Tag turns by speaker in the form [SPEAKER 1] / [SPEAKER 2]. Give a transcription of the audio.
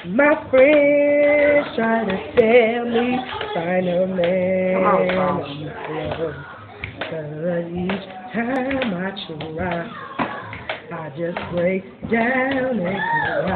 [SPEAKER 1] My friends try to tell me find a man I'm love. But each time I try, I just break down and cry.